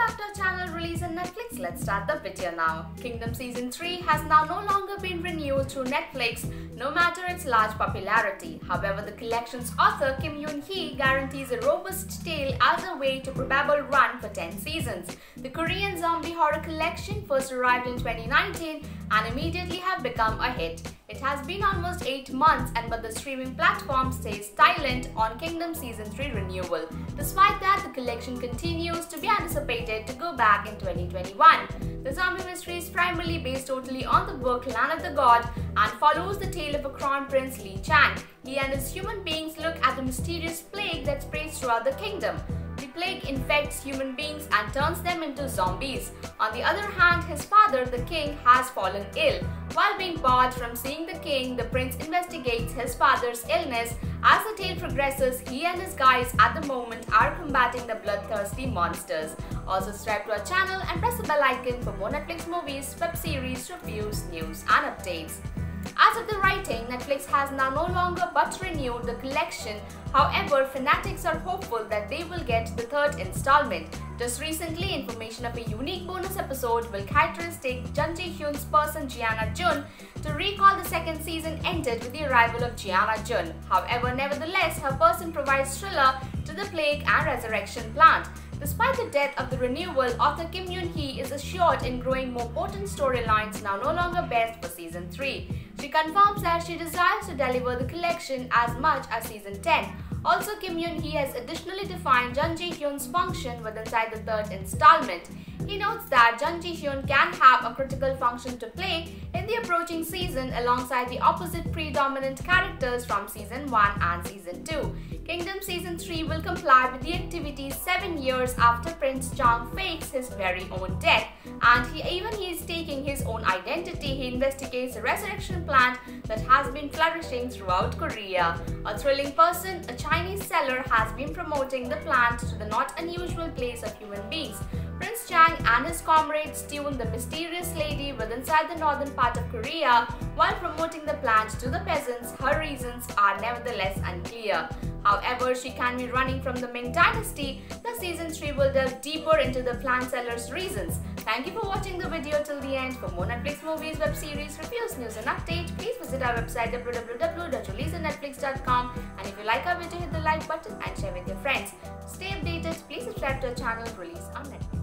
back to our channel Release on Netflix. Let's start the video now. Kingdom Season 3 has now no longer been renewed through Netflix, no matter its large popularity. However, the collection's author Kim Yoon-hee guarantees a robust tale as a way to probable run for 10 seasons. The Korean zombie horror collection first arrived in 2019 and immediately have become a hit. It has been almost 8 months but the streaming platform stays silent on Kingdom Season 3 renewal. Despite that, the collection continues to be anticipated to go back in 2021. The zombie mystery is primarily based totally on the book Land of the God and follows the tale of a crown prince Lee Chang. He and his human beings look at the mysterious plague that spreads throughout the kingdom. The plague infects human beings and turns them into zombies. On the other hand, his father, the king, has fallen ill. While being barred from seeing the king, the prince investigates his father's illness. As the tale progresses, he and his guys at the moment are combating the bloodthirsty monsters. Also subscribe to our channel and press the bell icon for more Netflix movies, web series, reviews, news and updates. As of the writing, Netflix has now no longer but renewed the collection. However, fanatics are hopeful that they will get the third installment. Just recently, information of a unique bonus episode will characteristic Jung Ji-hyun's person Gianna Jun to recall the second season ended with the arrival of Gianna Jun. However, nevertheless, her person provides thriller to the plague and resurrection plant. Despite the death of the renewal, author Kim Yoon-hee is assured in growing more potent storylines now no longer best for Season 3. She confirms that she desires to deliver the collection as much as Season 10. Also, Kim Yoon-hee has additionally defined Jung Ji-hyun's function within the third installment. He notes that Jung Ji-hyun can have a critical function to play in the approaching season alongside the opposite predominant characters from Season 1 and Season 2. Kingdom Season 3 will comply with the activities 7 years after Prince Chang fakes his very own death, and he is taking his own identity. He investigates a resurrection plant that has been flourishing throughout Korea. A thrilling person, a Chinese seller, has been promoting the plant to the not unusual place of human beings. Prince Chang and his comrades tune the mysterious lady within the northern part of Korea while promoting the plant to the peasants. Her reasons are nevertheless unclear. However, she can be running from the Ming dynasty. The Season 3 will delve deeper into the plant seller's reasons. Thank you for watching the video till the end. For more Netflix movies, web series, reviews, news and updates, please visit our website www.releaseonnetflix.com, and if you like our video, hit the like button and share with your friends. To stay updated, please subscribe to our channel Release on Netflix.